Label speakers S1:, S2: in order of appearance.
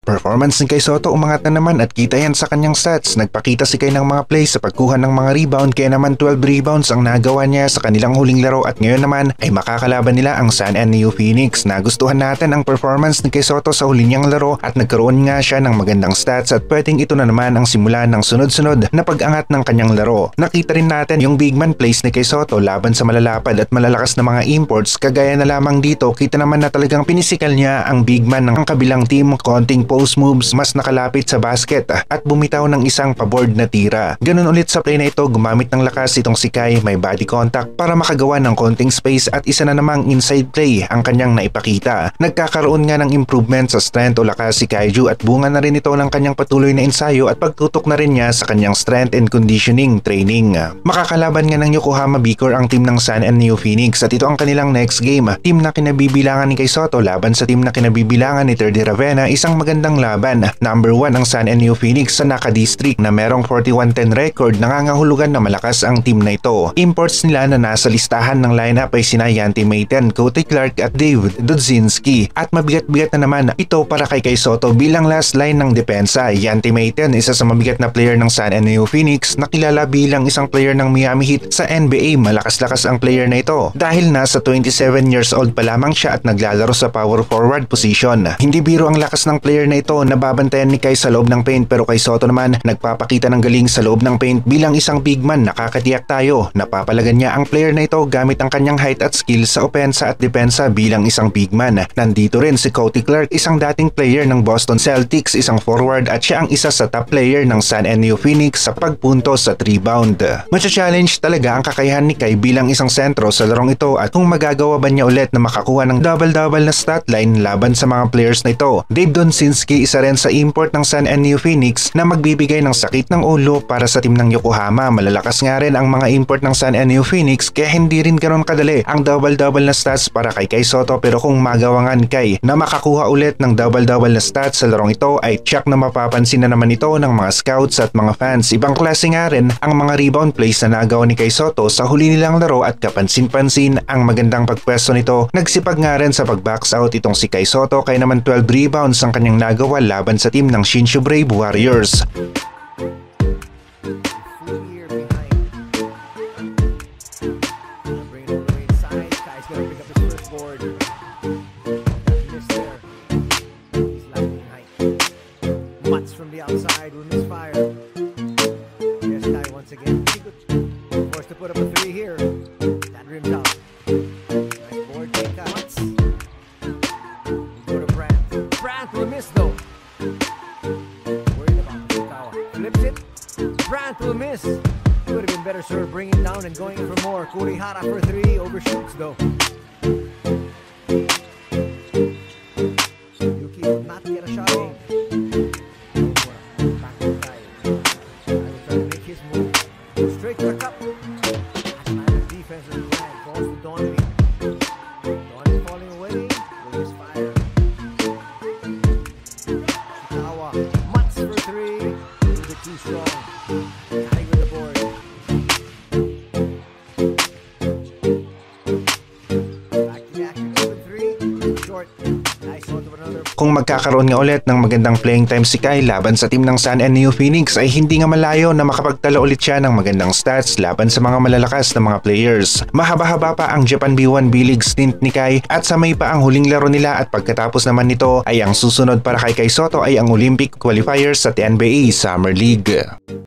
S1: Performance ni Kai Sotto umangat na naman at kita yan sa kanyang stats. Nagpakita si Kai ng mga plays sa pagkuha ng mga rebound kaya naman 12 rebounds ang nagawa niya sa kanilang huling laro at ngayon naman ay makakalaban nila ang San Antonio Phoenix. Nagustuhan natin ang performance ni Kai Sotto sa huli niyang laro at nagkaroon nga siya ng magandang stats at pwedeng ito na naman ang simula ng sunod-sunod na pag-angat ng kanyang laro. Nakita rin natin yung big man plays ni Kai Sotto laban sa malalapad at malalakas na mga imports kagaya na lamang dito kita naman na talagang pinisikal niya ang big man ng kabilang team, konting post moves, mas nakalapit sa basket at bumitaw ng isang paboard na tira. Ganun ulit sa play na ito, gumamit ng lakas itong si Kai, may body contact para makagawa ng konting space at isa na namang inside play ang kanyang naipakita. Nagkakaroon nga ng improvement sa strength o lakas si Kaiju at bunga na rin ito ng kanyang patuloy na ensayo at pagtutok na rin niya sa kanyang strength and conditioning training. Makakalaban nga ng Yokohama Beacor ang team ng San Antonio Phoenix at ito ang kanilang next game. Team na kinabibilangan ni Kai Sotto laban sa team na kinabibilangan ni Terdy Ravenna, isang magandang laban. Number 1 ang San Antonio Phoenix sa Naka District na merong 41-10 record, nangangahulugan na malakas ang team na ito. Imports nila na nasa listahan ng lineup ay sina Yanti Mayten, Cody Clark at David Dudzinski at mabigat-bigat na naman ito para kay Kai Sotto bilang last line ng depensa. Yanti Mayten, isa sa mabigat na player ng San Antonio Phoenix, nakilala bilang isang player ng Miami Heat sa NBA. Malakas-lakas ang player na ito dahil nasa 27 years old pa lamang siya at naglalaro sa power forward position. Hindi biro ang lakas ng player na ito na babantayan ni Kai sa loob ng paint pero Kai Sotto naman nagpapakita ng galing sa loob ng paint bilang isang big man. Nakakatiyak tayo, napapalagan niya ang player na ito gamit ang kanyang height at skill sa opensa at depensa bilang isang big man. Nandito rin si Cody Clark, isang dating player ng Boston Celtics, isang forward at siya ang isa sa top player ng San Antonio Phoenix sa pagpuntos at rebound. Matcha-challenge talaga ang kakayahan ni Kai bilang isang sentro sa larong ito at kung magagawa ba niya ulit na makakuha ng double-double na stat line laban sa mga players na ito. Dave Dudzinski, isa rin sa import ng San Antonio Phoenix na magbibigay ng sakit ng ulo para sa team ng Yokohama. Malalakas nga rin ang mga import ng San Antonio Phoenix kaya hindi rin ganoon kadali ang double-double na stats para kay Kai Sotto pero kung magawa nga ni Kai na makakuha ulit ng double-double na stats sa larong ito ay check na mapapansin na naman ito ng mga scouts at mga fans. Ibang klase nga rin ang mga rebound plays na nagawa ni Kai Sotto sa huli nilang laro at kapansin-pansin ang magandang pagpwesto nito. Nagsipag nga rin sa pag-box out itong si Kai Sotto kaya naman 12 rebounds ang kanyang nagawa laban sa team ng Shinshu Brave Warriors.
S2: Brant will miss. Would have been better serve bringing down and going for more. Kurihara for 3, overshoots though. Yuki will not get a shot in. Back to Kai. I will try to make his move. Straight to the cup. Atlanta's defensive plan falls to Donley. Donley falling away with his fire. Shikawa. Mats for 3. A little bit too strong.
S1: Kung magkakaroon nga ulit ng magandang playing time si Kai laban sa team ng San Antonio Phoenix ay hindi nga malayo na makapagtala ulit siya ng magandang stats laban sa mga malalakas na mga players. Mahaba-haba pa ang Japan B1 B-League stint ni Kai at samay pa ang huling laro nila at pagkatapos naman nito ay ang susunod para kay Kai Sotto ay ang Olympic qualifiers sa NBA Summer League.